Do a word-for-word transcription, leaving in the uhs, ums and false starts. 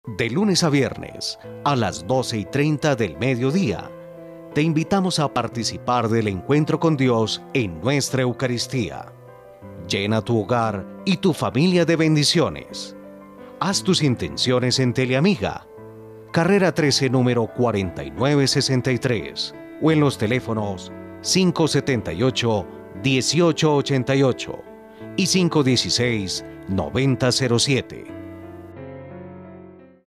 De lunes a viernes, a las doce y treinta del mediodía, te invitamos a participar del encuentro con Dios en nuestra Eucaristía. Llena tu hogar y tu familia de bendiciones. Haz tus intenciones en Teleamiga, carrera trece, número cuarenta y nueve sesenta y tres, o en los teléfonos cinco setenta y ocho, dieciocho ochenta y ocho y cinco dieciséis, noventa cero siete.